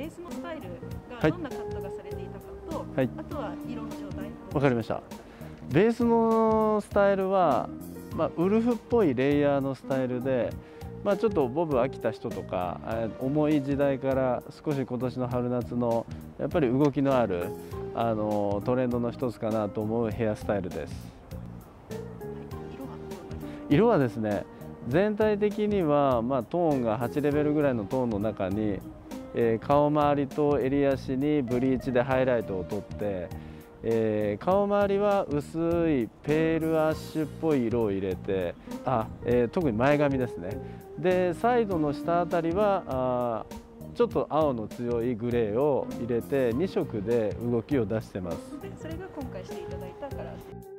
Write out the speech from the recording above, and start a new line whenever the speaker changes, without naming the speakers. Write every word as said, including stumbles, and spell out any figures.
ースのスタイル
はい
がどんなカットがされていたかと、
はい、
あとは色の状態。
わかりました。ベースのスタイルは、まあ、ウルフっぽいレイヤーのスタイルで、まあ、ちょっとボブ飽きた人とか、えー重い時代から少し今年の春夏のやっぱり動きのあるあのトレンドの一つかなと思うヘアスタイルです。
色はどうなんですか？
色はですね、全体的には、まあ、トーンがはちレベルぐらいのトーンの中に、えー顔周りと襟足にブリーチでハイライトを取って、えー顔周りは薄いペールアッシュっぽい色を入れて、あ、えー特に前髪ですね。でサイドの下あたりはあちょっと青の強いグレーを入れてに色で動きを出してます。
でそれが今回していただいたカラーです。